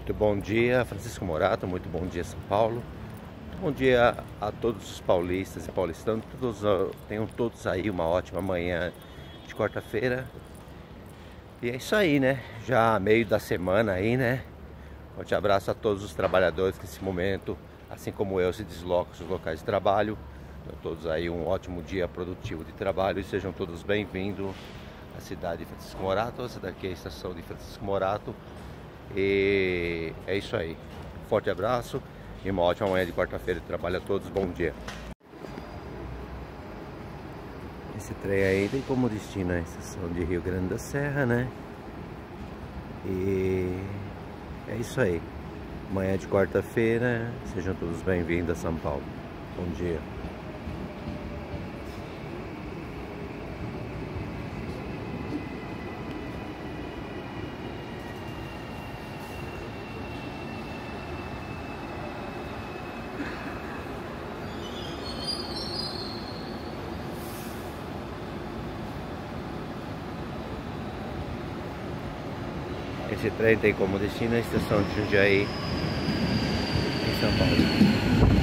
Muito bom dia, Francisco Morato, muito bom dia, São Paulo. Muito bom dia a todos os paulistas e paulistanos. Tenham todos aí uma ótima manhã de quarta-feira. E é isso aí, né? Já meio da semana aí, né? Forte abraço a todos os trabalhadores que nesse momento, assim como eu, se deslocam dos locais de trabalho. Tenham todos aí um ótimo dia produtivo de trabalho e sejam todos bem-vindos à cidade de Francisco Morato. Essa daqui é a estação de Francisco Morato. E é isso aí. Forte abraço e uma ótima manhã de quarta-feira de trabalho a todos. Bom dia. Esse trem aí tem como destino a estação de Rio Grande da Serra, né? E é isso aí. Manhã de quarta-feira, sejam todos bem-vindos a São Paulo. Bom dia. Esse trem tem como destino a estação de Jundiaí, em São Paulo.